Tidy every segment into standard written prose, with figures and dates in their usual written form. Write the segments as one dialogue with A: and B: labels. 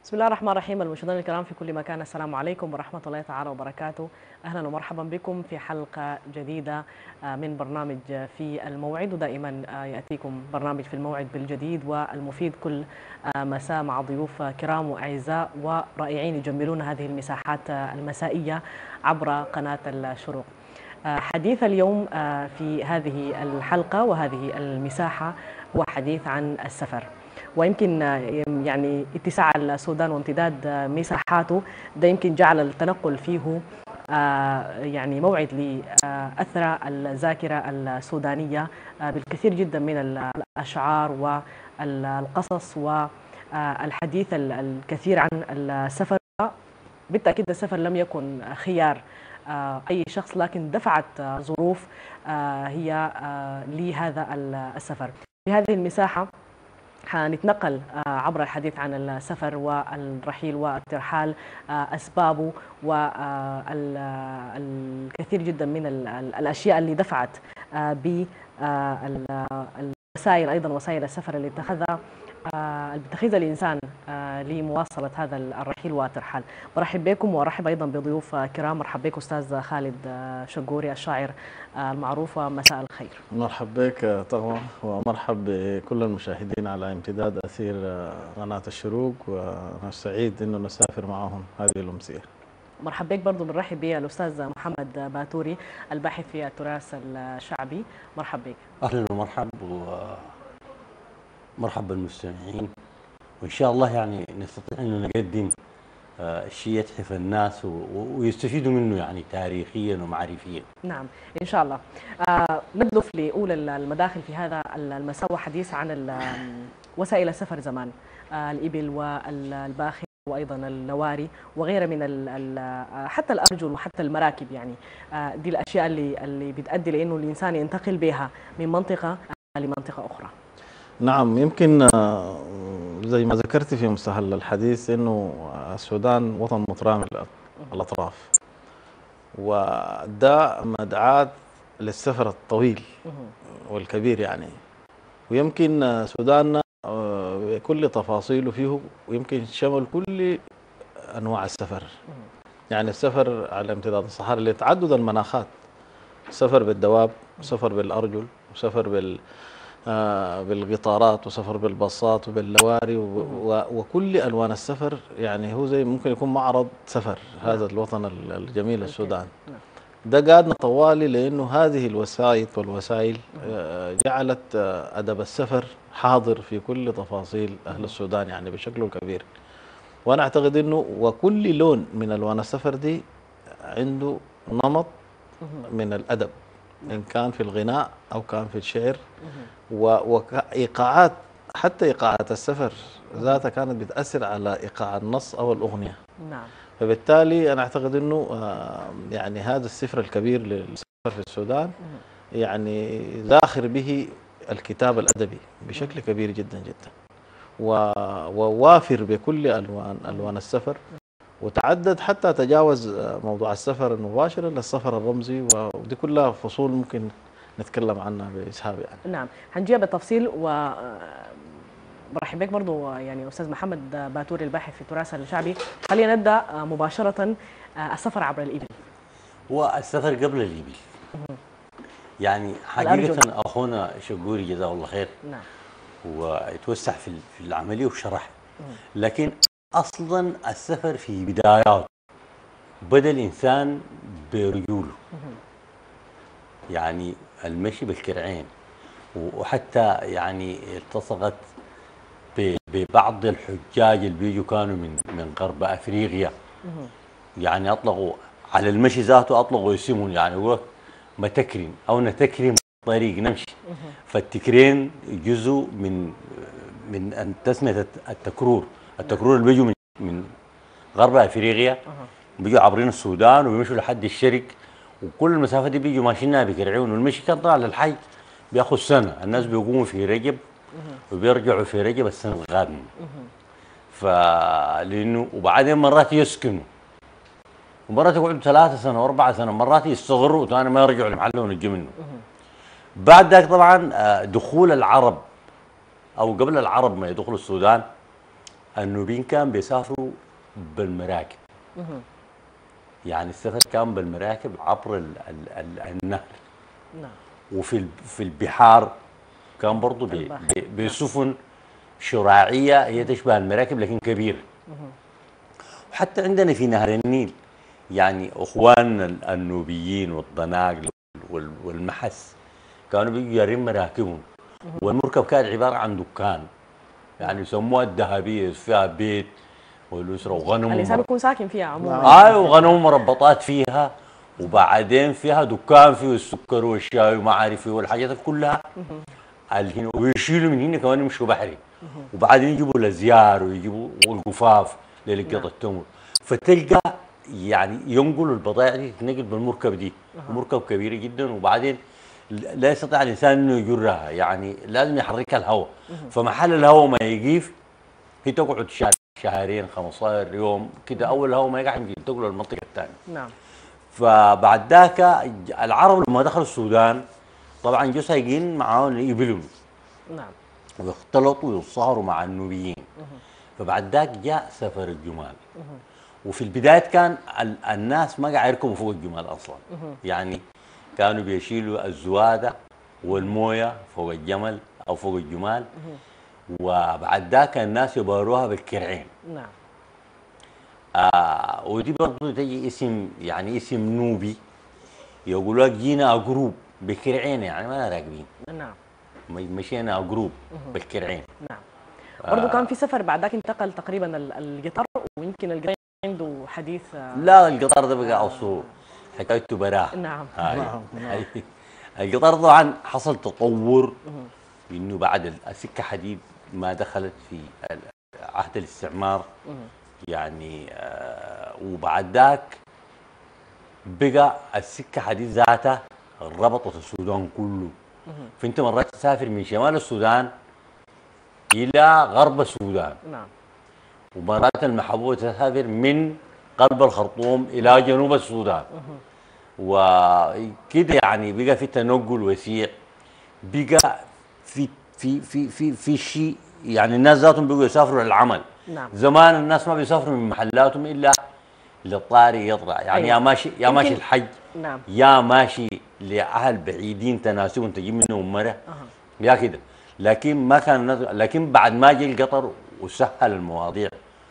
A: بسم الله الرحمن الرحيم. المشاهدين الكرام في كل مكان، السلام عليكم ورحمة الله تعالى وبركاته. أهلا ومرحبا بكم في حلقة جديدة من برنامج في الموعد، ودائما يأتيكم برنامج في الموعد بالجديد والمفيد كل مساء مع ضيوف كرام وأعزاء ورائعين يجملون هذه المساحات المسائية عبر قناة الشروق. حديث اليوم في هذه الحلقة وهذه المساحة هو حديث عن السفر، ويمكن يعني اتساع السودان وامتداد مساحاته ده يمكن جعل التنقل فيه يعني موعد لأثرى الذاكرة السودانية بالكثير جدا من الأشعار والقصص والحديث الكثير عن السفر. بالتأكيد السفر لم يكن خيار أي شخص، لكن دفعت ظروف هي لهذا السفر. في هذه المساحة حنتنقل عبر الحديث عن السفر والرحيل والترحال، أسبابه والكثير جدا من الأشياء اللي دفعت بالوسائل، أيضا وسائل السفر اللي بيتخذها الإنسان لمواصلة هذا الرحيل والترحال. برحب بكم وأرحب أيضا بضيوف كرام. مرحب بك أستاذ خالد شقوري الشاعر المعروف، ومساء الخير.
B: مرحب بك طبعا، ومرحب بكل المشاهدين على امتداد أثير قناة الشروق، وأنا سعيد أنه نسافر معهم هذه الأمسية.
A: مرحب بك برضو. بنرحب بالأستاذ محمد باتوري الباحث في التراث الشعبي. مرحب بك.
C: أهلا ومرحب، ومرحب بالمستمعين، وإن شاء الله يعني نستطيع أن نقدم شيء يتحف الناس ويستفيدوا منه يعني تاريخيا ومعرفيا.
A: نعم إن شاء الله. ندلف لأولى المداخل في هذا المساء وحديث عن وسائل السفر زمان، الإبل والباخر وأيضا النواري وغيرها من حتى الأرجل وحتى المراكب. يعني دي الأشياء اللي بتؤدي لأنه الإنسان ينتقل بها من منطقة لمنطقة أخرى.
B: نعم، يمكن زي ما ذكرت في مستهل الحديث أنه السودان وطن مترامي الأطراف، وده مدعاة للسفر الطويل والكبير يعني. ويمكن سوداننا بكل تفاصيله فيه ويمكن شمل كل أنواع السفر، يعني السفر على امتداد الصحراء لتعدد المناخات، سفر بالدواب، سفر بالأرجل، وسفر بالقطارات، وسفر بالباصات وباللواري وكل ألوان السفر. يعني هو زي ممكن يكون معرض سفر هذا الوطن الجميل السودان. ده قادنا طوالي لأنه هذه الوسائط والوسائل جعلت أدب السفر حاضر في كل تفاصيل أهل السودان يعني بشكل كبير. وأنا أعتقد أنه وكل لون من ألوان السفر دي عنده نمط من الأدب، إن كان في الغناء أو كان في الشعر وإيقاعات. حتى إيقاعات السفر ذاتها كانت بتأثر على إيقاع النص أو الأغنية.
A: نعم.
B: فبالتالي أنا أعتقد أنه يعني هذا السفر الكبير للسفر في السودان يعني ذاخر به الكتاب الأدبي بشكل كبير جدا جدا، ووافر بكل ألوان السفر، وتعدد حتى تجاوز موضوع السفر المباشر للسفر الرمزي، ودي كلها فصول ممكن نتكلم عنها بإسهاب يعني.
A: نعم هنجيها بالتفصيل. و برحب بك برضو يعني أستاذ محمد باتوري الباحث في التراث الشعبي. خلينا نبدأ مباشرة السفر عبر الإبل.
C: هو السفر قبل الإبل يعني حقيقة أخونا شقوري جزاه الله خير
A: نعم
C: ويتوسع في العملية وشرح، لكن أصلا السفر في بداياته بدأ الإنسان برجوله، يعني المشي بالكرعين، وحتى يعني التصقت ببعض الحجاج اللي بيجوا كانوا من غرب افريقيا، يعني اطلقوا على المشي ذاته، اطلقوا اسمهم يعني هو متكرين او نتكرم طريق نمشي. فالتكرين جزء من تسميه التكرور اللي بيجوا من غرب افريقيا، بيجوا عابرين السودان وبيمشوا لحد الشرق، وكل المسافه دي بيجوا ماشيينها بكرعون. والمشي كان طالع للحج بياخذ سنه، الناس بيقوموا في رجب وبيرجعوا في رجب السنه القادمه. فلانه وبعدين مرات يسكنوا، ومرات يقعدوا 3 سنة و4 سنة، مرات يستغروا وثاني ما يرجعوا لمحلهم يجوا منه. بعد ذاك طبعا دخول العرب او قبل العرب ما يدخلوا السودان، النوبيين كان بيسافروا بالمراكب. يعني السفر كان بالمراكب عبر النهر.
A: نعم.
C: في البحار كان برضه بسفن شراعيه هي تشبه المراكب لكن كبيره. وحتى عندنا في نهر النيل يعني اخواننا النوبيين والضناقل والمحس كانوا بيجوا جارين مراكبهم، والمركب كانت عباره عن دكان يعني يسموها الذهبيه، فيها بيت والاسره وغنم
A: الانسان بيكون ساكن فيها عموما.
C: ايوه وغنم مربطات فيها، وبعدين فيها دكان فيه السكر والشاي وما عارف ايه والحاجات كلها هنا، ويشيلوا من هنا كمان يمشوا بحري، وبعدين يجيبوا الازيار ويجيبوا القفاف للقطة التمر. فتلقى يعني ينقلوا البضائع دي تتنقل بالمركب دي، مركب كبيره جدا، وبعدين لا يستطيع الانسان انه يجرها، يعني لازم يحركها الهواء. فمحل الهواء ما يقيف هي تقعد شهرين 15 يوم كده، اول الهواء ما يقع يمكن تنقل المنطقه الثانيه.
A: نعم.
C: فبعد ذاك العرب لما دخلوا السودان طبعا جو سايقين معاهم يبلوا.
A: نعم.
C: واختلطوا ويتصاهروا مع النوبيين. فبعد ذاك جاء سفر الجمال. وفي البداية كان الناس ما قاعد يركبوا فوق الجمال اصلا. يعني كانوا بيشيلوا الزوادة والمويه فوق الجمل او فوق الجمال. وبعد ذاك الناس يباروها بالكرعين.
A: نعم.
C: ودي برضه تجي اسم يعني اسم نوبي، يقولوا لك جينا جروب بكرعين يعني ما راكبين.
A: نعم.
C: مشينا جروب بالكرعين.
A: نعم. برضه كان في سفر بعد ذاك انتقل تقريبا القطار، ويمكن القطار عنده حديث.
C: لا القطار ده بقى اصله حكايته براه.
A: نعم.
C: القطار طبعا حصل تطور انه بعد السكه حديد ما دخلت في عهد الاستعمار يعني وبعد ذاك بقى السكه حديد ذاتها ربطت السودان كله. فانت مرات تسافر من شمال السودان الى غرب السودان.
A: نعم.
C: ومرات المحبوبه تسافر من قلب الخرطوم الى جنوب السودان. وكده يعني بقى في تنقل وسيع، بقى في شيء يعني الناس ذاتهم بقوا يسافروا للعمل.
A: نعم.
C: زمان الناس ما بيسافروا من محلاتهم الا للطاري يطلع يعني. أيوة. يا ماشي الحج.
A: نعم.
C: يا ماشي لاهل بعيدين تناسبهم تجيب منهم مره. يا كده. لكن ما كان لكن بعد ما جه القطر وسهل المواضيع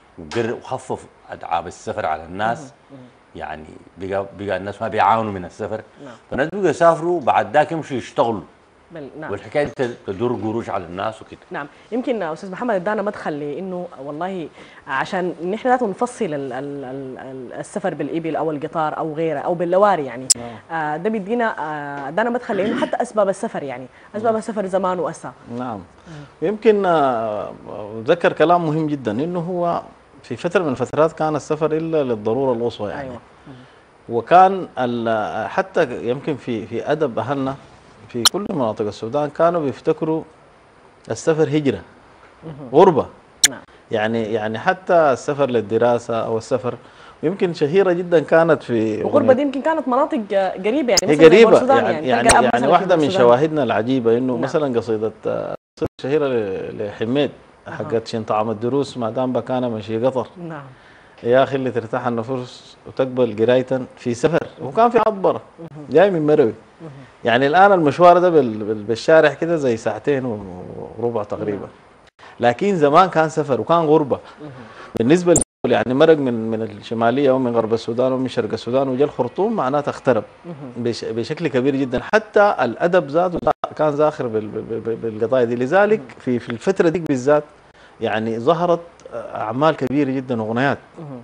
C: وخفف اتعاب السفر على الناس. يعني بقى الناس ما بيعاونوا من السفر.
A: نعم.
C: فالناس بقوا يسافروا بعد ذاك يمشوا يشتغلوا.
A: نعم.
C: والحكايه تدور قروش على الناس وكده.
A: نعم. يمكن استاذ محمد ادانا مدخل لانه والله عشان نحن لازم نفصل السفر بالابل او القطار او غيره او باللواري يعني. ده بيدينا ادانا مدخل لانه حتى اسباب السفر يعني اسباب السفر زمان واسا.
B: نعم. يمكن ذكر كلام مهم جدا انه هو في فتره من الفترات كان السفر الا للضروره القصوى يعني.
A: أيوة.
B: وكان حتى يمكن في ادب اهلنا في كل مناطق السودان كانوا بيفتكروا السفر هجرة غربة.
A: نعم.
B: يعني حتى السفر للدراسة أو السفر يمكن شهيرة جدا كانت في
A: الغربة دي يمكن كانت مناطق قريبة يعني
B: هي
A: مثلا
B: قريبة يعني واحدة من
A: شواهدنا
B: شواهدنا العجيبة إنه
A: نعم.
B: مثلا قصيدة شهيرة لحميد حقت شين طعم الدروس ما دام بكانا مشي قطر.
A: نعم.
B: يا أخي اللي ترتاح النفوس وتقبل قراية في سفر. وكان في عبرة جاي من مروي. يعني الآن المشوار ده بالشارع كده زي ساعتين وربع تقريبا. لكن زمان كان سفر وكان غربة بالنسبة يعني مرق من الشمالية أو من غرب السودان أو من شرق السودان وجا الخرطوم معناته اغترب بشكل كبير جدا. حتى الأدب ذاته كان زاخر بالقضايا دي. لذلك في الفترة دي بالذات يعني ظهرت أعمال كبيرة جدا وأغنيات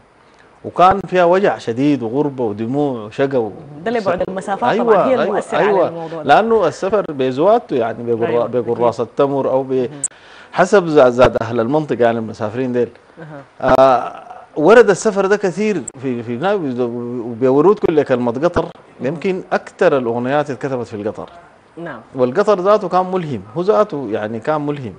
B: وكان فيها وجع شديد وغربة ودموع وشقى ده
A: اللي بعد المسافات. أيوة طبعا هي المؤثرة على الموضوع ده.
B: لأنه السفر بزواته يعني بقراص التمر أو حسب زاد أهل المنطقة يعني المسافرين ديل. ورد السفر ده كثير في وبورود كل كلمة قطر. يمكن أكثر الأغنيات اتكتبت في القطر.
A: نعم.
B: والقطر ذاته كان ملهم، هو ذاته يعني كان ملهم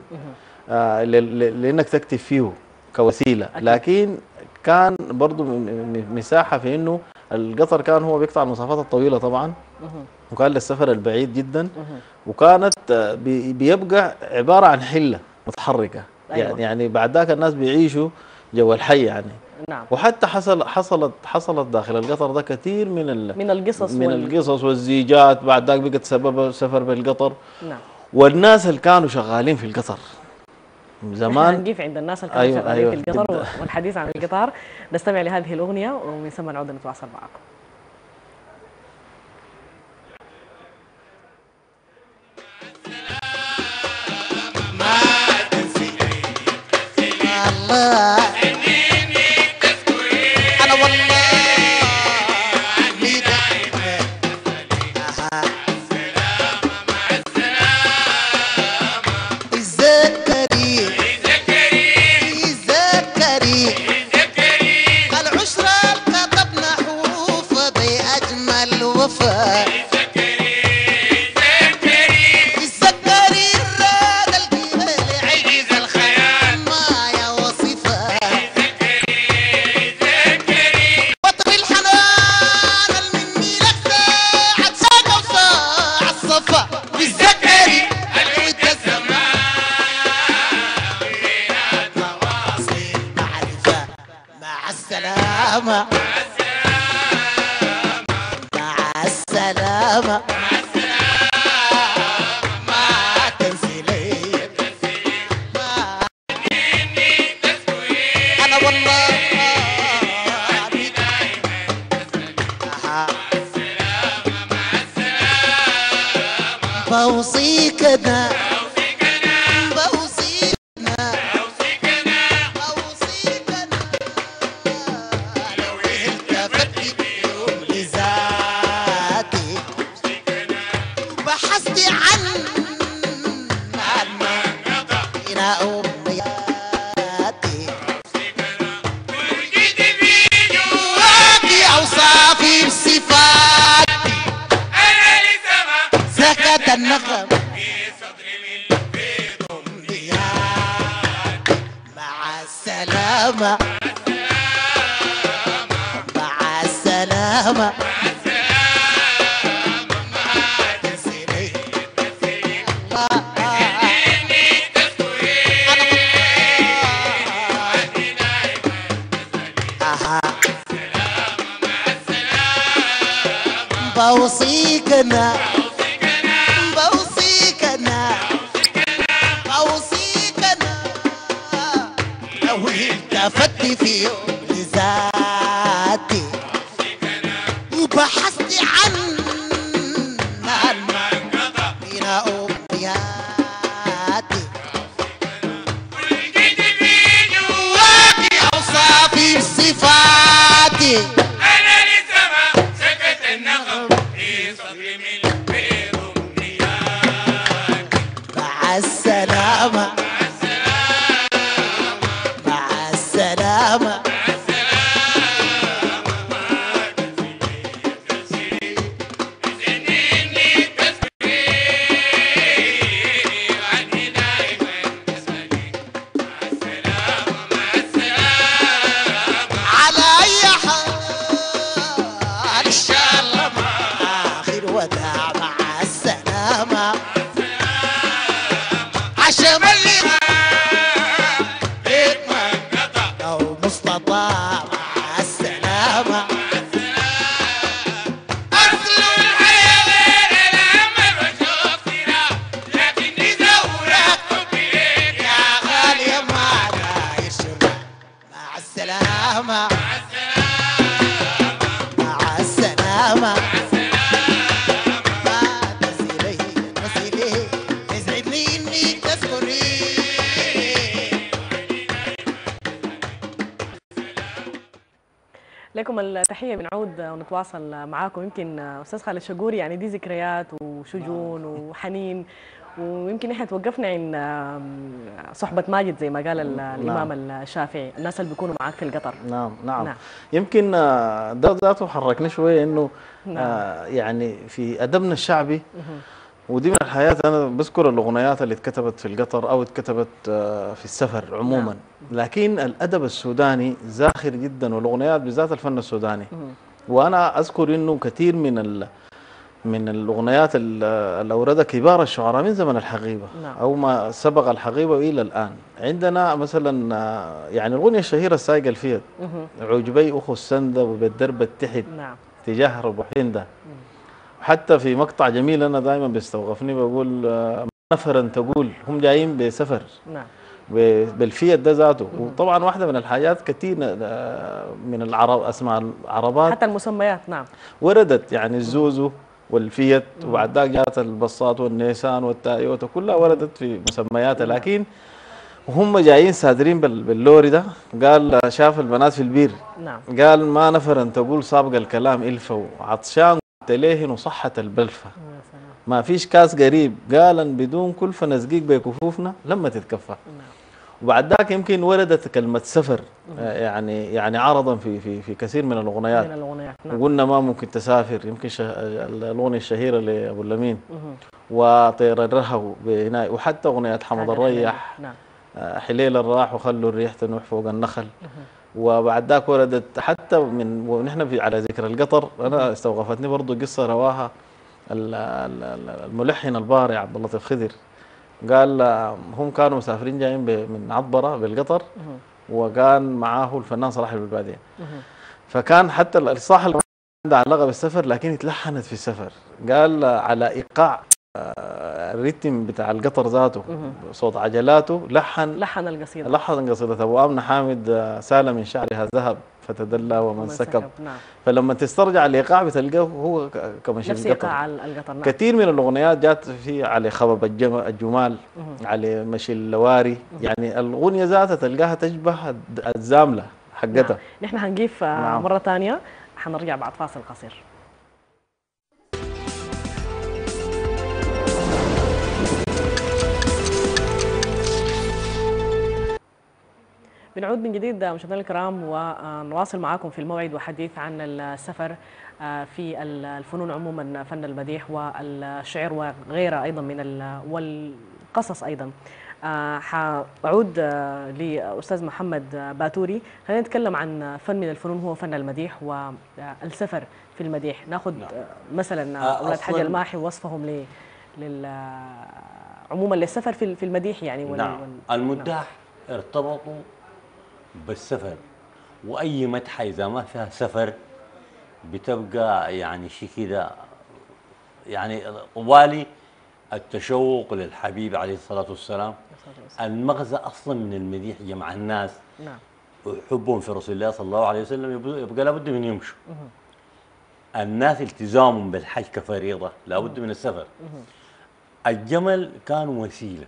B: لأنك تكتب فيه كوسيلة. لكن كان برضو مساحة في انه القطر كان هو بيقطع المسافات الطويلة طبعا وكان للسفر البعيد جدا وكانت بيبقى عبارة عن حلة متحركة
A: أيوة.
B: يعني بعد ذاك الناس بيعيشوا جو الحي يعني.
A: نعم.
B: وحتى حصلت داخل القطر ده كثير
A: من القصص
B: القصص والزيجات، بعد ذاك بقت سبب سفر بالقطر.
A: نعم.
B: والناس اللي كانوا شغالين في القطر زمان.
A: هنقيف عند الناس اللي كانوا
B: أيوة
A: شغالين في القطر
B: جدا.
A: والحديث عن القطار. نستمع لهذه الأغنية ومن ثم نعود نتواصل معكم.
D: أنا والله العشرة كتبنا حروف بأجمل وفاء. مع السلامة ما تنسي لي أنا والله بوصيك أنا النغم مع السلامة مع السلامة بوصيك أنا لو التفت في يوم لذاتي وبحثت عن من أمنياتي ولقيت في جواكي أوصافي وصفاتي. أنا لسما سكت النغم في صدري من بيض أمنياتي. مع السلامة مع السلامة على أي حال إن شاء الله آخر وداع مع السلامة عشان اللي لو مستطاع مع السلامة. أصل الحياة غير لما بشوف سيرة لكني زورك حبي يا غالية ما داير شرة. مع السلامة مع السلامة ما تنسي لي يسعدني إنك تذكري.
A: لكم التحية. بنعود ونتواصل معاكم. يمكن أستاذ خالد شقوري يعني دي ذكريات وشجون وحنين، ويمكن احنا توقفنا عند صحبة ماجد زي ما قال الإمام الشافعي، الناس اللي بيكونوا معاك في القطر.
B: نعم. يمكن ده ذاته حركني شوية إنه يعني في أدبنا الشعبي ودي من الحياة. أنا بذكر الأغنيات اللي اتكتبت في القطر أو اتكتبت في السفر عموما، لكن الأدب السوداني زاخر جدا والأغنيات بالذات الفن السوداني. وأنا أذكر إنه كثير من من الاغنيات اللي اوردها كبار الشعراء من زمن الحقيبه،
A: نعم.
B: او ما سبق الحقيبه الى الان. عندنا مثلا يعني الاغنيه الشهيره السايقه الفيد، عجبي اخو السنده وبالدرب التحت
A: نعم.
B: تجاه ربع حنده. حتى في مقطع جميل انا دائما بيستوقفني بقول نفرا تقول هم جايين بسفر
A: نعم.
B: بالفيد ده ذاته. وطبعا واحده من الحاجات كثير من العرب اسماء العربات
A: حتى المسميات نعم
B: وردت، يعني الزوزو والفيت، وبعد ذاك جات البساط والنيسان والتايوتا كلها وردت في مسمياتها. لكن وهم جايين سادرين باللوري ده قال شاف البنات في البير،
A: نعم.
B: قال ما نفرا تقول سابق الكلام إلفة وعطشان تليهن وصحة البلفة،
A: يا سلام.
B: ما فيش كاس قريب قالا بدون كلفة نسقيك بكفوفنا لما تتكفى.
A: نعم.
B: وبعد ذاك يمكن وردت كلمة سفر يعني عرضا في كثير من الأغنيات.
A: من الأغنيات نعم.
B: وقلنا ما ممكن تسافر، يمكن الأغنية الشهيرة لأبو اللمين وطير الرهو بهنا، وحتى أغنية حمد الريح
A: نعم.
B: حليل الراح وخلوا الريح تنوح فوق النخل. وبعد ذاك وردت حتى ونحن على ذكر القطر أنا استوقفتني برضو قصة رواها الملحن البارع عبد اللطيف خضر. قال هم كانوا مسافرين جايين من عطبرة بالقطر، وكان معاه الفنان صلاح البلبادي. فكان حتى الصاحة اللي عندها علاقة بالسفر لكن اتلحنت في السفر. قال على إيقاع الريتم بتاع القطر ذاته صوت عجلاته لحن قصيدة أبو آمنة حامد سال من شعرها ذهب فتدلى ومن سكب.
A: نعم.
B: فلما تسترجع الإيقاع بتلقاه هو كمشي
A: نفس إيقاع القطر. نعم.
B: كثير من الأغنيات جات في على خبب الجمال، على مشي اللواري، يعني الأغنية ذاتها تلقاها تشبه الزاملة حقتها.
A: نعم. نحن هنجيف
B: نعم.
A: مرة ثانية، حنرجع بعد فاصل قصير. بنعود من جديد مشاهدينا الكرام ونواصل معكم في الموعد وحديث عن السفر في الفنون عموما، فن المديح والشعر وغيرها ايضا من والقصص ايضا. حأعود لأستاذ محمد باتوري. خلينا نتكلم عن فن من الفنون هو فن المديح والسفر في المديح. ناخذ مثلا أولاد حاج الماحي ووصفهم عموما للسفر في المديح يعني.
C: نعم. المداح ارتبطوا بالسفر، واي مدحه اذا ما فيها سفر بتبقى يعني شيء كده، يعني طوالي التشوق للحبيب عليه الصلاه والسلام. المغزى اصلا من المديح جمع الناس.
A: نعم.
C: وحبهم في رسول الله صلى الله عليه وسلم يبقى لابد من يمشوا. الناس التزامهم بالحج كفريضه لابد من السفر. الجمل كان وسيله،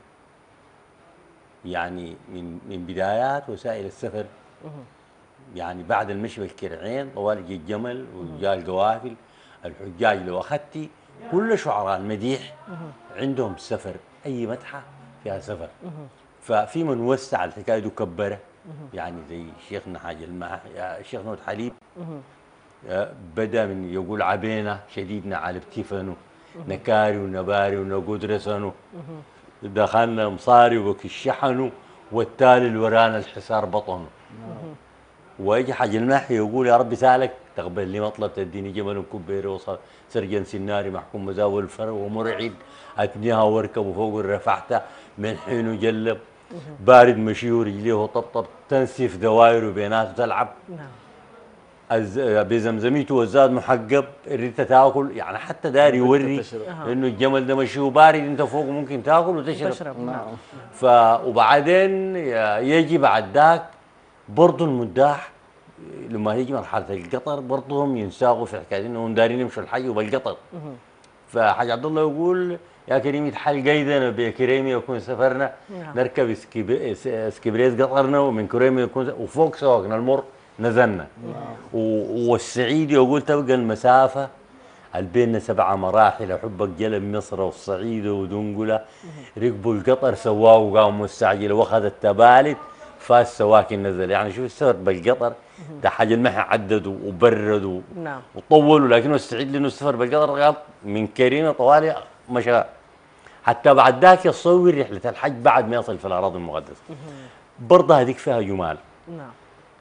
C: يعني من بدايات وسائل السفر. يعني بعد المشي بالكرعين طوال جي الجمل وجاء القوافل. الحجاج لو اخذتي كل شعراء المديح عندهم سفر، اي مدحه فيها سفر. ففي من وسع الحكايه دي وكبره، يعني زي شيخنا حاج الماحي، الشيخ نور حليب بدا من يقول عبينا شديدنا على بتيفنو نكاري ونباري ونقود رسنو دخلنا مصاري وكشحنوا والتالي اللي ورانا الحصار بطنه. ويجي حاج الماحي يقول يا ربي سالك تقبل لي مطلب تديني جمل كبير وصل سرجن سناري محكوم مزاول الفرو ومرعد اتنيها واركب وفوق رفعته من حين وجلب بارد مشي ورجليه طبطب تنسف دوائر وبينات تلعب.
A: نعم.
C: بزمزميته والزاد محقب الريته تاكل، يعني حتى داري يوري انه الجمل ده مشي وبارد انت فوق ممكن تاكل وتشرب.
A: نعم.
C: وبعدين يجي بعد ذاك برضه المداح لما يجي مرحله القطر برضه هم ينساقوا في حكايه انهم دارين يمشوا الحي وبالقطر. فحاج عبد الله يقول يا كريم يتحل قيدنا بكريمي يكون سفرنا. نعم. نركب اسكبريز قطرنا ومن كريمي يكون وفوق سواقنا المر نزلنا. والسعيد يقول تبقى المسافه بيننا 7 مراحل، حبك جلب مصر والصعيد ودنقله. ركبوا القطر سواه وقاموا مستعجله واخذ التبالت فاس سواكن نزل. يعني شوف السفر بالقطر ده حاج المحي عددوا وبردوا. نعم. وطولوا، لكنه السعيد لانه السفر بالقطر قال من كريمه طوالي مشى حتى بعد ذاك يصور رحله الحج بعد ما يصل في الاراضي المقدسه. برضه هذيك فيها جمال.
A: نعم.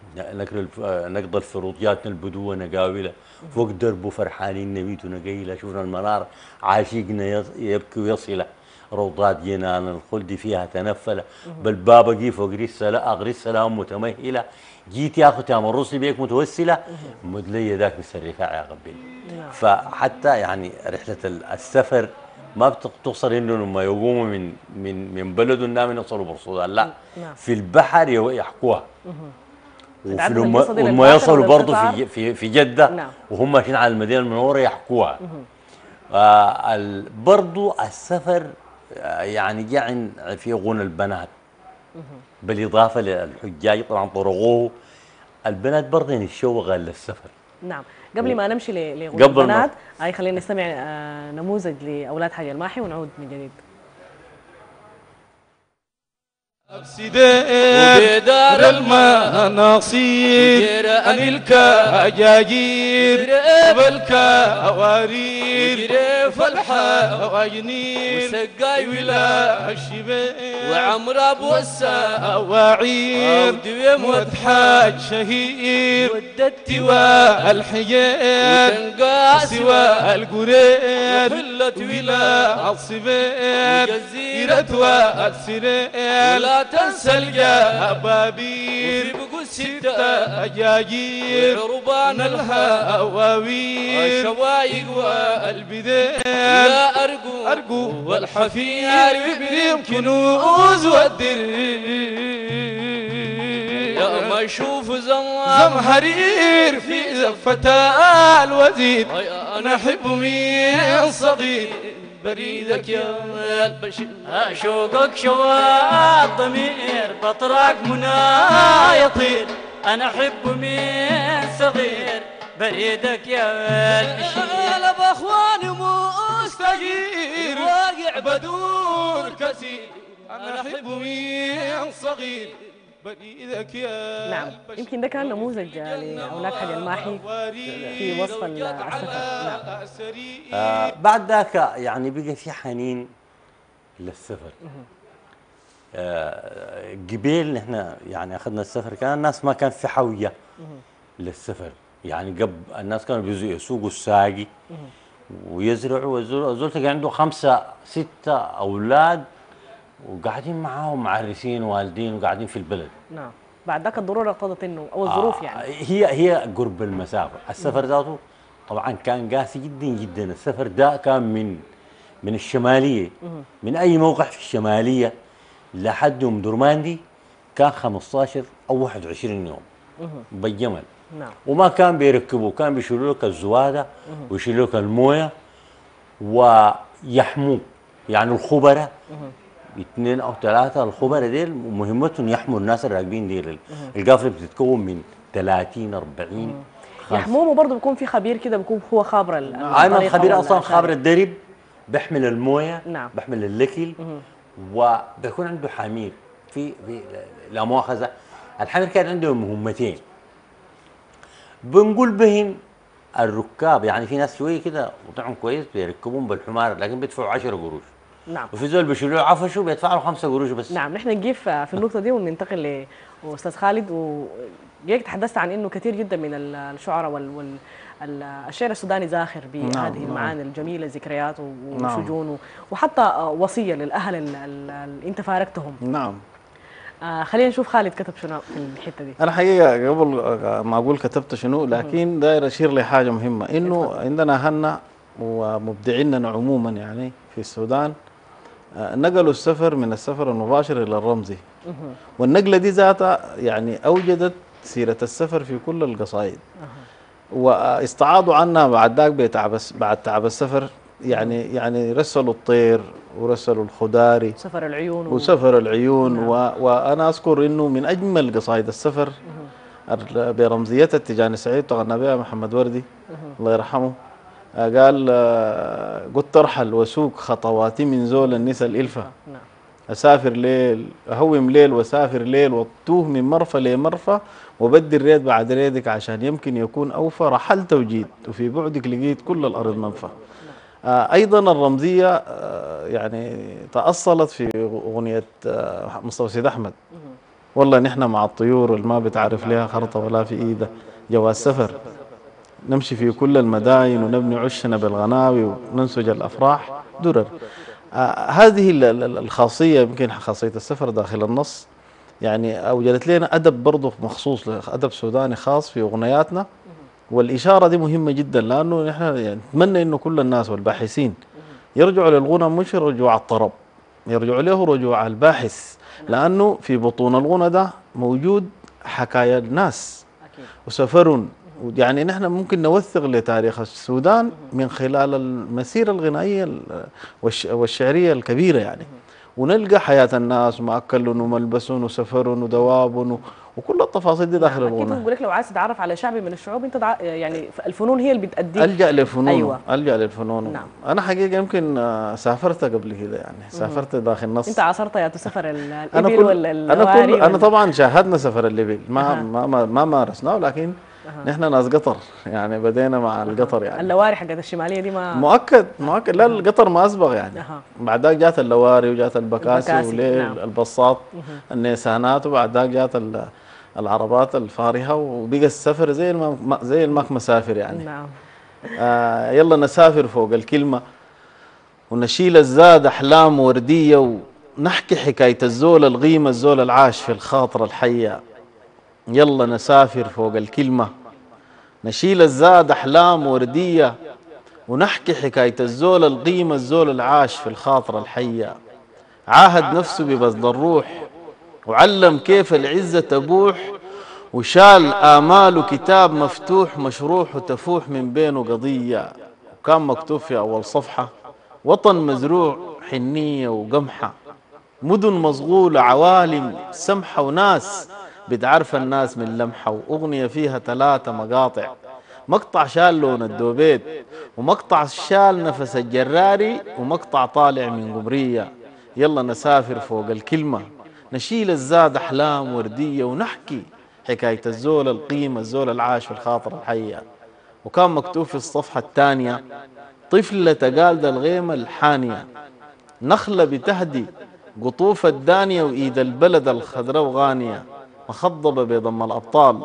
C: نقض الفروضيات البدوة نقاولة فوق دربه فرحانين نبيت نقيلة شفنا المنار عاشقنا يبكي ويصل روضات جنان الخلد فيها تنفلة بل بابا جي فوق أغري السلام متمهلة جيت يا أخوتي أمر الرسل بيك متوسلة مدلية ذاك بس الرفاع يا قبل. فحتى يعني رحلة السفر ما بتقصر انه لما يقوموا من بلد النام يوصلوا بالسودان، لا في البحر يحكوها. وما يصلوا برضه في جده وهم ماشيين على المدينه المنوره يحكوها. برضه السفر يعني جاء في غنى البنات بالاضافه للحجاج طبعا طرقوه البنات برضه يتشوقوا للسفر.
A: نعم. قبل ما نمشي لغنى البنات خلينا نستمع نموذج لاولاد حاج الماحي ونعود من جديد.
E: وبدار المناصير عن الكجاجير والكوارير فالحواجنين وسقاي ولا الشباب وعمر ابو السواعير وتحاج شهير والدتوى الحجاب سوى القرير ولا الصبير وجزيرة والسرير ولا تنسى الجبابير ستة أجاجير وعربان الهواوير شوايق والبدير لا أرجو والحفير وبريم كنوز والدر يا ما يشوف زمهرير في زفة الوزير أنا أحب من صغير بريدك يا البشير
F: أشوقك شواء الضمير بطرق منى يطير أنا أحب من صغير بريدك يا البشير
E: أنا بأخواني مستجير واقع بدور كثير أنا أحب من صغير بريدك يا
A: نعم. يمكن ده كان نموذج لأولاد حاج الماحي في وصف السفر. نعم.
C: بعد ذاك يعني بقى في حنين للسفر. قبيل نحن يعني اخذنا السفر كان الناس ما كان في حويه للسفر، يعني قبل الناس كانوا يسوقوا الساقي ويزرعوا الزول تلقى عنده 5 6 اولاد وقاعدين معاهم معرسين والدين وقاعدين في البلد.
A: نعم. بعد ذاك الضروره اقتضت انه او الظروف يعني
C: هي قرب المسافه. السفر ذاته طبعا كان قاسي جدا جدا. السفر ده كان من الشماليه من اي موقع في الشماليه لحد ام درماندي كان 15 او 21 يوم بالجمل.
A: نعم.
C: وما كان بيركبوا، كان بيشيلوا لك الزواده ويشيلوا لك المويه ويحموك. يعني الخبراء 2 أو 3 الخبراء ديل مهمتهم يحموا الناس الراكبين ديل. القافله بتتكون من 30 40
A: يحموه برضه بيكون في خبير كده بيكون هو خابر
C: الخبير اصلا خابر الدرب بيحمل المويه.
A: نعم.
C: بيحمل اللكل وبيكون عنده حمير في لا مؤاخذه. الحمير كان عنده مهمتين بنقول بهم الركاب. يعني في ناس شويه كده وضعهم كويس بيركبون بالحمار لكن بيدفعوا 10 قروش.
A: نعم.
C: وفي زول بيشيلوه عفشوا بيدفعوا 5 قروش بس.
A: نعم. نحن نجيب في النقطه دي وننتقل لاستاذ خالد. وجيك تحدثت عن انه كثير جدا من الشعراء الشعر السوداني زاخر بهذه المعاني الجميله، ذكريات وشجون وحتى وصيه للاهل اللي انت فارقتهم.
B: نعم.
A: خلينا نشوف خالد كتب شنو في الحته دي.
B: انا حقيقه قبل ما اقول كتبت شنو لكن داير اشير لحاجه مهمه انه عندنا اهلنا ومبدعيننا عموما يعني في السودان نقلوا السفر من السفر المباشر الى الرمزي. والنقله دي ذاتها يعني اوجدت سيره السفر في كل القصائد. واستعاضوا عنها بعد ذاك بعد تعب السفر. يعني رسلوا الطير ورسلوا الخداري
A: سفر العيون
B: وسفر العيون. وانا اذكر انه من اجمل قصائد السفر برمزيه التجاني سعيد تغنى بها محمد وردي الله يرحمه. قال قلت ارحل وسوق خطواتي من زول النساء الالفه. اسافر ليل اهوم ليل واسافر ليل واتوه من مرفى لمرفى وبدي الريد بعد ريدك عشان يمكن يكون اوفى. رحلت وجيت وفي بعدك لقيت كل الارض منفى. ايضا الرمزيه يعني تاصلت في اغنيه مصطفى سيد احمد والله نحن مع الطيور اللي ما بتعرف لها خرطة ولا في إيدها جواز سفر، نمشي في كل المداين ونبني عشنا بالغناوي وننسج الأفراح درر. هذه الخاصية يمكن خاصية السفر داخل النص يعني أوجدت لنا أدب برضه مخصوص، أدب سوداني خاص في أغنياتنا. والإشارة دي مهمة جدا، لأنه نحن يعني نتمنى إنه كل الناس والباحثين يرجعوا للغنى، مش رجوع الطرب، يرجعوا له رجوع الباحث، لأنه في بطون الغنى ده موجود حكايا الناس وسفر. يعني نحن ممكن نوثق لتاريخ السودان من خلال المسيرة الغنائية والشعرية الكبيرة يعني، ونلقى حياة الناس وما أكلون وملبسون وسفر ودواب وكل التفاصيل دي داخل الغنى.
A: أكيد بقول لك لو عايز تتعرف على شعب من الشعوب أنت يعني الفنون هي اللي بتأديك.
B: ألجأ للفنون.
A: أيوة.
B: ألجأ للفنون.
A: نعم.
B: أنا حقيقة يمكن سافرت قبل كده يعني، سافرت داخل نص.
A: أنت عاصرت يا سفر الإبل ولا
B: أنا طبعا شاهدنا سفر الإبل، ما مارسناه، لكن نحن ناس قطر يعني، بدينا مع القطر يعني.
A: اللواري حقت الشمالية دي ما
B: مؤكد لا القطر ما أسبق يعني. بعد ذاك جات اللواري وجات البكاسي
A: نعم.
B: البساط النيسانات، وبعد ذاك جات العربات الفارهة، وبقى السفر زي الماك مسافر يعني.
A: نعم.
B: يلا نسافر فوق الكلمة ونشيل الزاد أحلام وردية، ونحكي حكاية الزول الغيمة الزول العاش في الخاطر الحية. يلا نسافر فوق الكلمة نشيل الزاد أحلام وردية، ونحكي حكاية الزول القيمة الزول العاش في الخاطر الحية. عاهد نفسه ببذل الروح وعلم كيف العزة تبوح، وشال آماله كتاب مفتوح مشروح وتفوح من بينه قضية. وكان مكتوب في أول صفحة وطن مزروع حنية وقمحة، مدن مصغولة عوالم سمحة، وناس بتعرف الناس من لمحة، وأغنية فيها 3 مقاطع. مقطع شال لون الدوبيت، ومقطع شال نفس الجراري، ومقطع طالع من قمرية. يلا نسافر فوق الكلمة نشيل الزاد أحلام وردية، ونحكي حكاية الزول القيمة الزول العاش في الخاطر الحية. وكان مكتوب في الصفحة الثانية طفلة قالد الغيمة الحانية، نخلة بتهدي قطوف الدانية، وإيد البلد الخضراء وغانية. مخضبة بضم الأبطال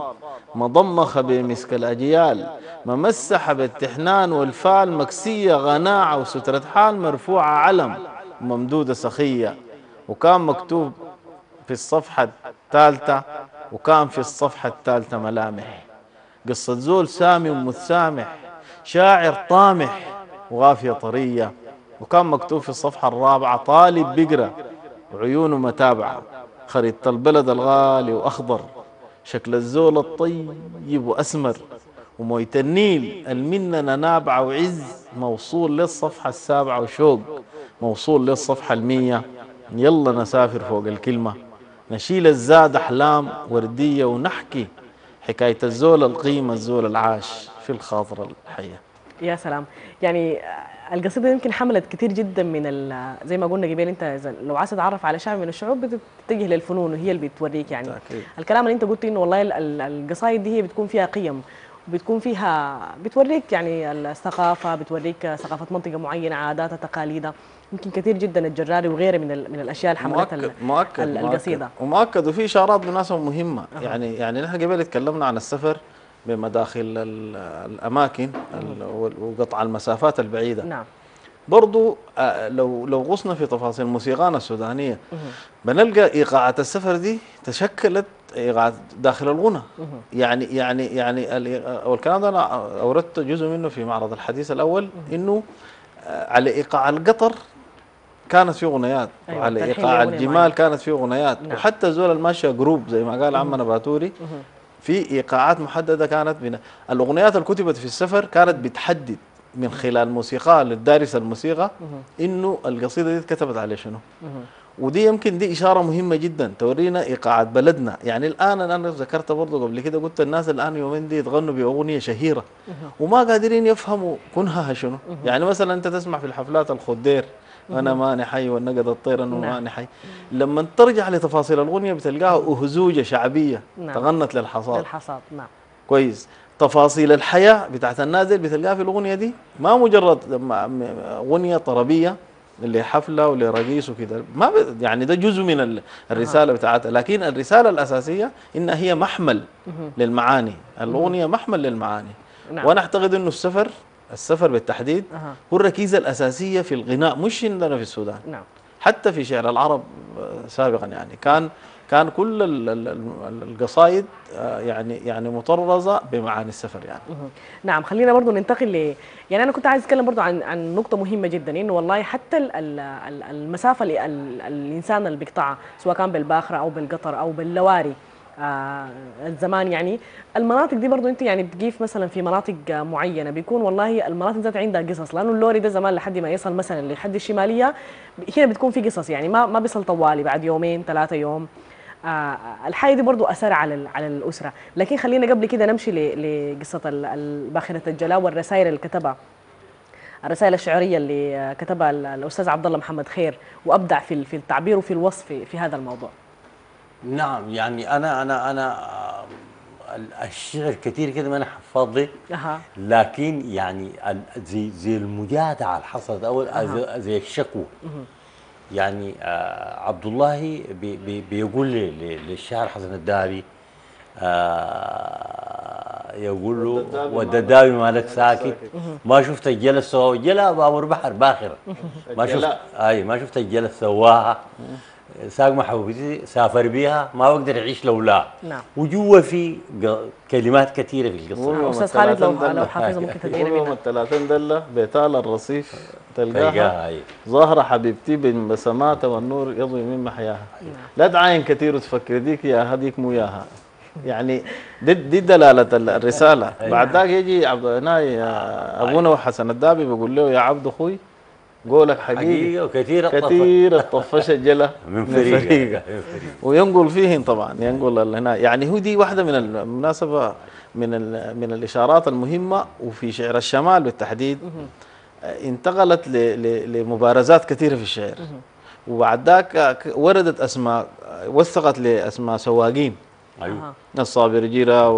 B: مضمخة بمسك الأجيال، ممسحة بالتحنان والفال، مكسية غناعة وسترة حال، مرفوعة علم وممدودة سخية. وكان مكتوب في الصفحة الثالثة، وكان في الصفحة الثالثة ملامح قصة زول سامي ومتسامح، شاعر طامح وغافية طرية. وكان مكتوب في الصفحة الرابعة طالب بقرة وعيونه متابعة، خريطة البلد الغالي وأخضر، شكل الزول الطيب وأسمر، وموية النيل المنة نابعة وعز، موصول للصفحة السابعة وشوق موصول للصفحة 100. يلا نسافر فوق الكلمة نشيل الزاد أحلام وردية، ونحكي حكاية الزول القيمة الزول العاش في الخاطر الحية.
A: يا سلام. يعني القصيدة يمكن حملت كتير جدا من زي ما قلنا قبل، انت لو عايز تتعرف على شعب من الشعوب بتتجه للفنون، وهي اللي بتوريك يعني
B: أكيد.
A: الكلام اللي انت قلت انه والله القصايد دي هي بتكون فيها قيم، وبتكون فيها بتوريك يعني الثقافة، بتوريك ثقافة منطقة معينة، عاداتها تقاليدها. يمكن كثير جدا الجراري وغيره من الاشياء اللي حملتها القصيدة.
B: ومؤكد وفي اشارات بالمناسبة مهمة. يعني نحن قبل تكلمنا عن السفر بمداخل الاماكن وقطع المسافات البعيدة.
A: نعم.
B: برضو لو غصنا في تفاصيل موسيقانا السودانية بنلقى ايقاعات السفر دي تشكلت ايقاعات داخل الغنى. يعني والكلام ده انا اوردت جزء منه في معرض الحديث الاول، انه على ايقاع القطر كانت في اغنيات،
A: أيوة.
B: وعلى ايقاع الجمال كانت في اغنيات.
A: نعم.
B: وحتى زول الماشيه جروب زي ما قال عمنا باتوري في ايقاعات محدده كانت من الاغنيات اللي كتبت في السفر، كانت بتحدد من خلال موسيقى للدارس الموسيقى انه القصيده دي اتكتبت على شنو. ودي يمكن دي اشاره مهمه جدا تورينا ايقاعات بلدنا. يعني الان انا ذكرت برضه قبل كده، قلت الناس الان يومين دي يتغنوا باغنيه شهيره وما قادرين يفهموا كنها شنو. يعني مثلا انت تسمع في الحفلات الخدير وانا ماني حي والنقد الطير انه ماني حي، لما ترجع لتفاصيل الاغنيه بتلقاها اهزوجه شعبيه تغنت للحصاد.
A: نعم.
B: كويس. تفاصيل الحياه بتاعت الناس دي بتلقاها في الاغنيه دي، ما مجرد اغنيه طربيه لحفله ولرقيص وكده، ما يعني ده جزء من الرساله بتاعتها، لكن الرساله الاساسيه انها هي محمل للمعاني، الاغنيه محمل للمعاني.
A: نعم.
B: وانا اعتقد انه السفر بالتحديد هو الركيزه الاساسيه في الغناء، مش عندنا في السودان،
A: نعم.
B: حتى في شعر العرب سابقا، يعني كان كل القصائد يعني مطرزه بمعاني السفر يعني.
A: نعم. خلينا برضو ننتقل يعني انا كنت عايز اتكلم برضو عن نقطه مهمه جدا، انه والله حتى المسافه اللي الانسان اللي بيقطعها سواء كان بالباخره او بالقطر او باللواري الزمان، يعني المناطق دي برضو انت يعني بتقيف مثلا في مناطق معينه، بيكون والله المناطق ذات عندها قصص، لانه اللوري ده زمان لحد ما يصل مثلا لحد الشماليه هنا بتكون في قصص، يعني ما بيصل طوالي، بعد يومين 3 يوم. الحاجه دي برضو اثر على الاسره. لكن خلينا قبل كده نمشي لقصه باخره الجلاء والرسائل اللي كتبها، الرسائل الشعريه اللي كتبها الاستاذ عبد الله محمد خير، وابدع في التعبير وفي الوصف في هذا الموضوع.
C: نعم، يعني انا الشعر كثير كده ما انا حفاظه، لكن يعني زي المجادعه اللي حصلت اول، زي الشكوى. يعني عبد الله بيقول للشاعر حسن الدهبي، يقول له والدداوي مالك ساكت، ما شفت الجلا سوا، الجلا بابور بحر باخره، ما شفت الجلا سواها، ساق محبوبتي سافر بيها، ما بقدر اعيش لولاها.
A: نعم.
C: وجوا في كلمات كثيره في القصه.
A: استاذ خالد لو حافظه ممكن تدينا منها.
B: الثلاثين دله بيتال الرصيف تلقاها ظاهره حبيبتي بين بسمات والنور يضوي من محياها. لا تعاين كثير وتفكر ديك يا هذيك مو ياها. يعني دي دلاله الرساله. بعد ذاك يجي ابونا حسن الدابي بيقول له يا عبد اخوي قولك حقيقي كثير الطفشه الجلا
C: من فريقه
B: وينقل فيهم طبعا، ينقل هنا. يعني هو دي واحده من المناسبه من الاشارات المهمه. وفي شعر الشمال بالتحديد انتقلت لمبارزات كثيره في الشعر، وبعد ذاك وردت اسماء، وثقت لاسماء سواقين.
C: ايوه،
B: الصابر جيرة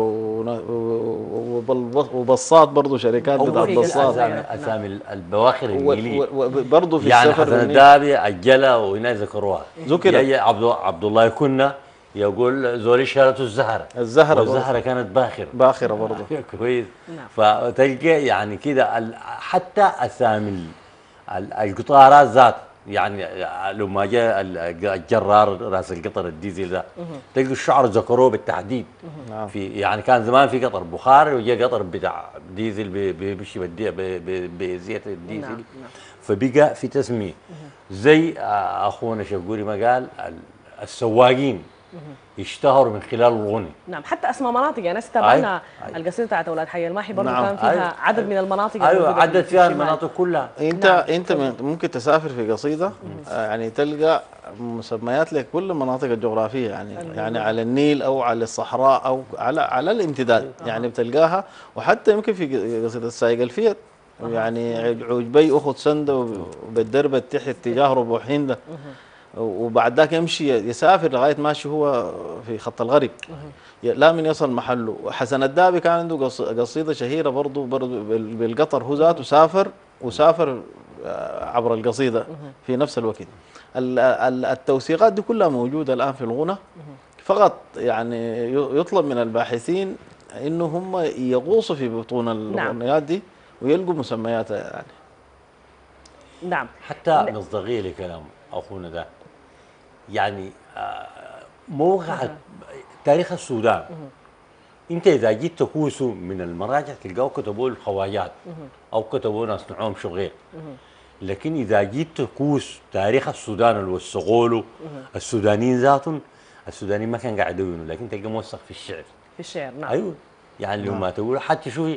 B: وبصات برضه، شركات بتاعت بصات،
C: اسامي البواخر النيليه
B: برضه في
C: يعني
B: السفر.
C: حسن الدهبي الجلا وهنا ذكروها،
B: ذكرت
C: عبد الله كنا يقول زولي شارته الزهره والزهره كانت باخره برضه كويس. فتلقى يعني كده حتى اسامي القطارات ذات، يعني لما جاء الجرار راس القطر الديزل ده تلقوا الشعر ذكروه بالتحديد. في يعني كان زمان في قطر بخاري وجاء قطر بتاع ديزل بيمشي بزيت الديزل. فبقى في تسميه زي اخونا شقوري ما قال، السواقين يشتهروا من خلال الغنى.
A: نعم، حتى اسماء مناطق، يعني تابعنا القصيده بتاعت اولاد حي الماحي برضه كان فيها عدد من المناطق.
C: ايوه، عدد فيها المناطق كلها.
B: انت ممكن تسافر في قصيده يعني تلقى مسميات لكل المناطق الجغرافيه، يعني على النيل او على الصحراء او على الامتداد، يعني بتلقاها. وحتى يمكن في قصيده السايق الفيت، يعني عجبي اخذ سنده وبالدرب تحت اتجاه ربع هند، وبعد ذاك يمشي يسافر لغايه ماشي هو في خط الغرب، لا من يصل محله. حسن الدابي كان عنده قصيده شهيره برضه بالقطر، هو ذاته وسافر عبر القصيده في نفس الوقت. التوثيقات دي كلها موجوده الان في الغنى، فقط يعني يطلب من الباحثين انه هم يغوصوا في بطون الاغنيات دي ويلقوا مسمياتها يعني.
A: نعم،
C: حتى مصداقيه لكلام اخونا ده، يعني موقع تاريخ السودان، انت اذا جيت تكوسه من المراجع تلقاه كتبوا الخواجات او كتبوا ناس نعوم شغيل. لكن اذا جيت تكوس تاريخ السودان اللي وثقوا السودانيين ذاتهم، السودانيين ما كان قاعد يدونوا، لكن تلقى موثق في الشعر.
A: نعم.
C: ايوه، يعني لما تقول حتى شوفي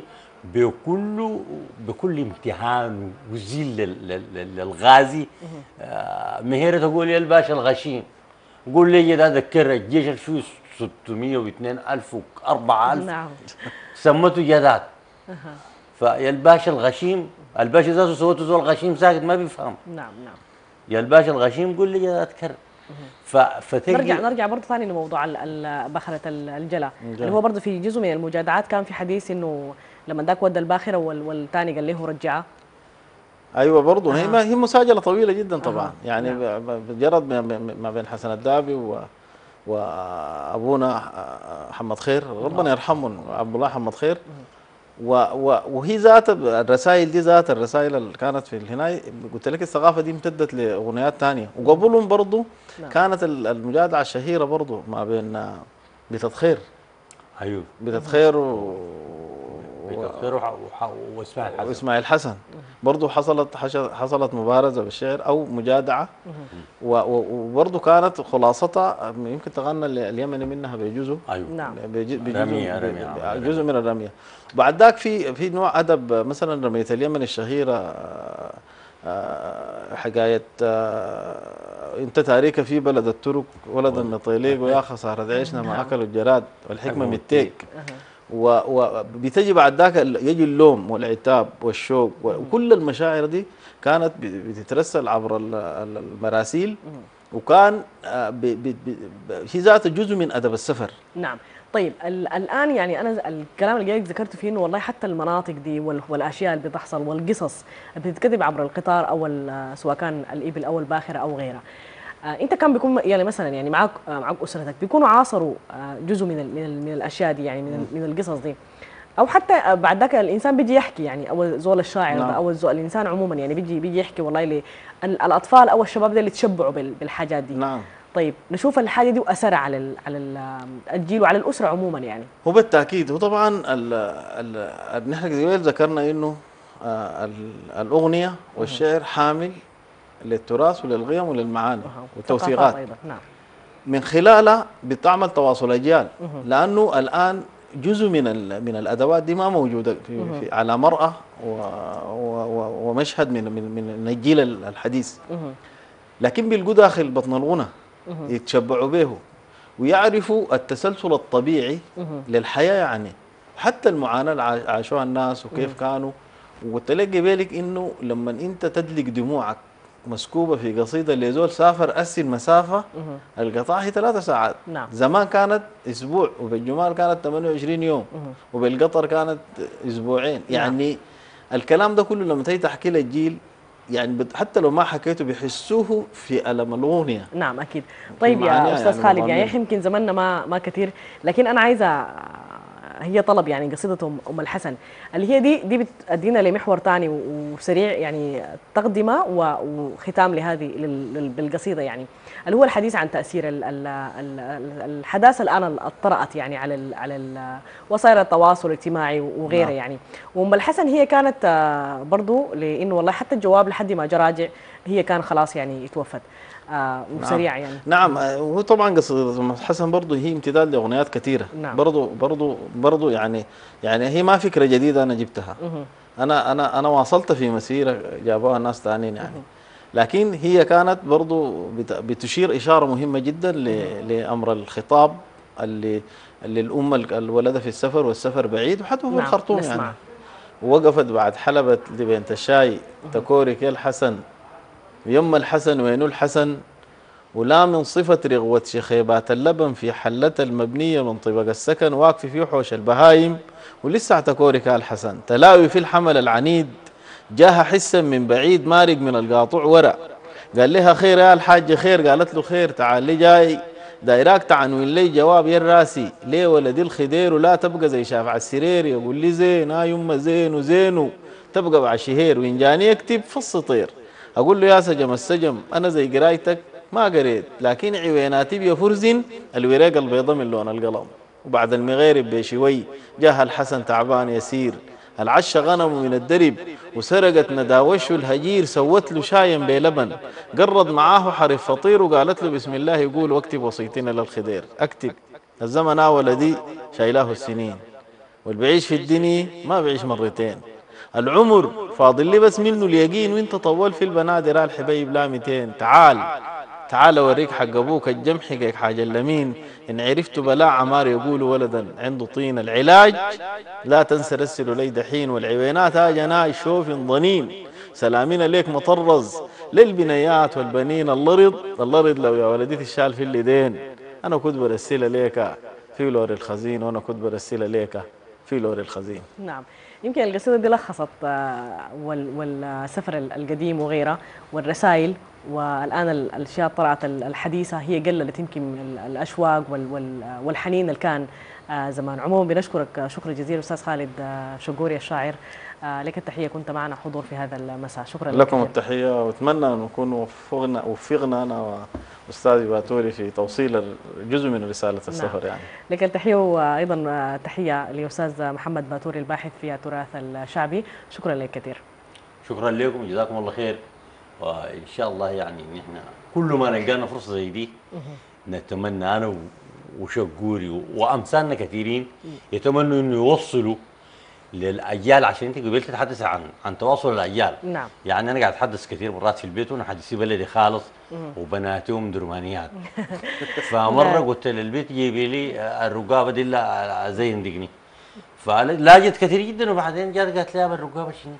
C: بكل امتحان وزيل للغازي. مهيرة تقول يا الباشا الغشيم، قول لي ده ذكر الجيش اللي فيه 602,000 و4,000.
A: نعم.
C: سمته جداد. فيا الباشا الغشيم، الباشا ذاته سوته زول غشيم ساكت ما بيفهم.
A: نعم.
C: يا الباشا الغشيم قول لي جداد كر.
A: نرجع برضه ثاني لموضوع بخرة الجلا، اللي هو برضه في جزء من المجادعات كان في حديث انه لما ذاك ودى الباخره والثاني قال له رجعها.
B: ايوه برضه هي مساجله طويله جدا طبعا. يعني جرت ما بين حسن الدابي وابونا محمد خير ربنا يرحمهم، عبد الله محمد خير. وهي ذات الرسائل دي، ذات الرسائل اللي كانت في الهناية، قلت لك الثقافه دي امتدت لاغنيات ثانيه. وقبلهم برضه كانت المجادله الشهيره برضه ما بين بيت خير.
C: ايوه
B: بيت خير واسماعيل حسن برضه حصلت مبارزه بالشعر او مجادعه. وبرضه كانت خلاصتها يمكن تغنى اليمني منها بجزء.
C: ايوه
A: نعم.
B: جزء من الرميه. بعد ذاك في نوع ادب مثلا رميه اليمن الشهيره، حكايه انت تاريك في بلد الترك ولد النطيليق ويا خساره عيشنا ما اكلوا الجراد والحكمه متيك. وبتجي بعد ذاك يجي اللوم والعتاب والشوق وكل المشاعر دي كانت بتترسل عبر المراسيل. وكان هي ذات جزء من ادب السفر.
A: نعم. طيب الان يعني انا الكلام اللي جايك ذكرت فيه انه والله حتى المناطق دي والاشياء اللي بتحصل والقصص اللي بتتكتب عبر القطار او سواء كان الابل او الباخره او غيرها، انت كان بيكون يعني مثلا يعني معك اسرتك بيكونوا عاصروا جزء من الاشياء دي، يعني من القصص دي، او حتى بعد ذاك الانسان بيجي يحكي يعني، او زول الشاعر
B: نعم.
A: او زول الانسان عموما يعني بيجي يحكي والله الاطفال او الشباب ده اللي تشبعوا بالحاجات دي.
B: نعم.
A: طيب نشوف الحاجه دي واثرها على الجيل وعلى الاسره عموما يعني.
B: هو بالتاكيد. وطبعا نحن قبل ذكرنا انه الاغنيه والشعر حامل للتراث وللقيم وللمعاني والتوثيقات.
A: نعم.
B: من خلالها بتعمل تواصل اجيال، لانه الان جزء من الادوات دي ما موجوده على مرأى ومشهد من الجيل الحديث، لكن بيلقوا داخل بطن الغنى يتشبعوا به ويعرفوا التسلسل الطبيعي للحياه. يعني حتى المعاناه اللي عاشوها الناس وكيف كانوا. وقلت لك قبلك انه لما انت تدلك دموعك مسكوبه في قصيده لزول سافر اسي المسافه، القطاع هي 3 ساعات.
A: نعم.
B: زمان كانت اسبوع، وبالجمال كانت 28 يوم، وبالقطر كانت اسبوعين. يعني الكلام ده كله لما تيجي تحكي للجيل يعني حتى لو ما حكيته بيحسوه في ألم الأغنية.
A: نعم أكيد. طيب يا أستاذ خالد، يعني يمكن زماننا ما كثير، لكن أنا عايزة هي طلب يعني قصيدة أم الحسن اللي هي دي بتأدينا لمحور ثاني وسريع يعني تقدمة وختام لهذه بالقصيدة، يعني اللي هو الحديث عن تأثير الحداثة الآن طرأت يعني على وسائل التواصل الاجتماعي وغيرها. يعني وأم الحسن هي كانت برضو لأنه والله حتى الجواب لحد ما جاء راجع هي كان خلاص يعني توفت. وسريع يعني.
B: نعم. وطبعا قصيدة أم الحسن برضه هي امتداد لاغنيات كثيره.
A: نعم.
B: برضه يعني هي ما فكره جديده انا جبتها. انا واصلت في مسيره جابوها الناس ثانيين يعني. لكن هي كانت برضه بتشير اشاره مهمه جدا لامر الخطاب اللي الامه الولده في السفر والسفر بعيد وحتى في الخرطوم يعني. ووقفت بعد حلبة بنت الشاي تكورك يا الحسن يم الحسن وينو الحسن، ولا من صفة رغوة شخيبات اللبن في حلة المبنية من طبق السكن، واقف في وحوش البهايم ولسه تكورك الحسن، تلاوي في الحمل العنيد جاها حسا من بعيد مارق من القاطع ورا، قال لها خير يا الحاج خير، قالت له خير تعال لي جاي دايراك تعنوين لي جواب يا راسي ليه ولدي الخدير ولا تبقى زي شافع السرير، يقول لي زين يما زين وزين تبقى بعد شهير، وإن جاني يكتب في السطير أقول له يا سجم السجم أنا زي قرايتك ما قريت، لكن عويناتي بيفرزن الوريق البيضة من لون القلم. وبعد المغيرب بشوي جاه الحسن تعبان يسير، العش غنم من الدرب وسرقت نداوشه الهجير، سوت له شاي بلبن قرض معاه حرف فطير وقالت له بسم الله يقول واكتب وصيتنا للخدير. اكتب الزمن ولدي شايلاه السنين، واللي بيعيش في الدنيا ما بيعيش مرتين، العمر فاضل لي بس منه اليقين، وانت طول في البنادر الحبيب لا 200. تعال اوريك حق ابوك الجمحي حاجه اللمين، ان عرفت بلاء عمار يقول ولدا عنده طين، العلاج لا تنسى رسل لي دحين، والعوينات جناي شوف ضنين، سلامين ليك مطرز للبنيات والبنين، اللرض لو يا ولدي الشال في اليدين، انا كنت برسلها ليك في لور الخزين، وانا كنت برسلها ليك في لوري الخزين.
A: نعم. يمكن القصيدة دي لخصت والسفر القديم وغيره والرسائل، والآن الأشياء طلعت الحديثة هي قللت يمكن الأشواق والحنين اللي كان زمان. عموما بنشكرك شكرا جزيلا أستاذ خالد شقوري الشاعر، لك التحية، كنت معنا حضور في هذا المساء، شكرا لك
B: لكم
A: كثير.
B: التحية، واتمنى ان نكون وفقنا انا واستاذي باتوري في توصيل جزء من رسالة السفر يعني.
A: لك التحية، وأيضا تحية لأستاذ محمد باتوري الباحث في التراث الشعبي، شكرا لك كثير.
C: شكرا لكم، جزاكم الله خير، وان شاء الله يعني نحن كل ما لقينا فرصه زي دي نتمنى انا وشقوري وامثالنا كثيرين يتمنوا انه يوصلوا للاجيال، عشان انت قبل تتحدث عن تواصل الاجيال.
A: نعم.
C: يعني انا قاعد اتحدث كثير مرات في البيت وانا حديثي بلدي خالص وبناتهم درمانيات. فمره قلت للبيت جيبي لي الرقابه دي زي دقني، فلاجت كثير جدا، وبعدين جات قالت لي الرقابه شنو؟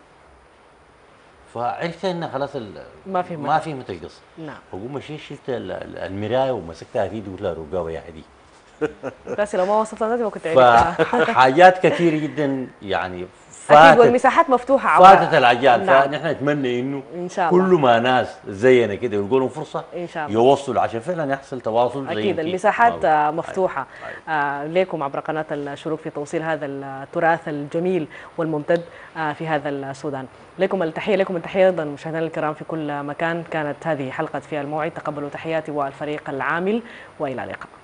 C: فعرفت ان خلاص
A: ما في
C: متى القصه.
A: نعم.
C: فقوم مشيت شلت المرايه ومسكتها في ايدي وقلت لها رقابه يا هدي.
A: بس لو ما وصلت ما كنت عرفتها.
C: فحاجات كثيره جدا يعني
A: اكيد، والمساحات مفتوحه
C: فاتت الاجيال.
A: نعم.
C: فنحن نتمنى انه
A: ان شاء الله
C: كل ما ناس زينا كده يلقوا لهم فرصه
A: ان شاء الله
C: يوصلوا عشان فعلا يحصل تواصل.
A: اكيد المساحات مفتوحه لكم عبر قناه الشروق في توصيل هذا التراث الجميل والممتد في هذا السودان. لكم التحيه ايضا مشاهدينا الكرام في كل مكان. كانت هذه حلقه في الموعد، تقبلوا تحياتي والفريق العامل، والى اللقاء.